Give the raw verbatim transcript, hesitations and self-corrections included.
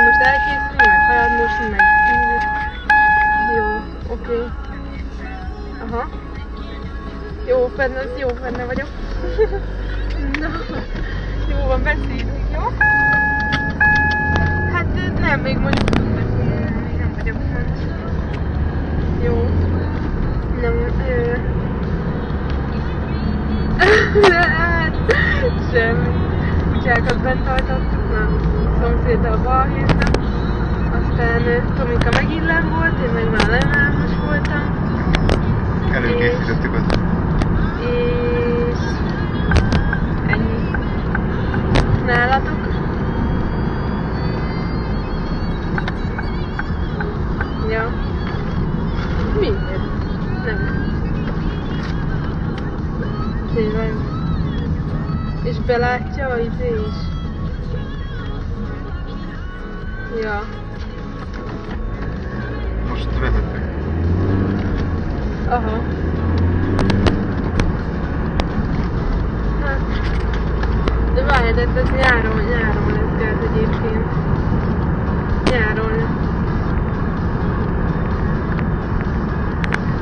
hogy most elkészülni, meg hajad mosni, meg írni. Jó, oké. Okay. Aha. Jó, benne, jó, benne vagyok. Na, jó van, beszélünk, jó? Hát nem, még mondjuk nem vagyok fent. Jó. Nem, ö... semmi. Kutyákat bent tartottuk, nem. Szomszéddal balhéztem. Aztán Tomika megint lenn volt, én meg már nagyon álmos voltam. Előkészítettük az. És... ennyi. Nálatok? Ja. Miért? Nem. Tényleg. És belátja a izé is. Ja. Most vezetek. Aha. Hát. De várj, de ez nyáron, nyáron lesz kell egyébként.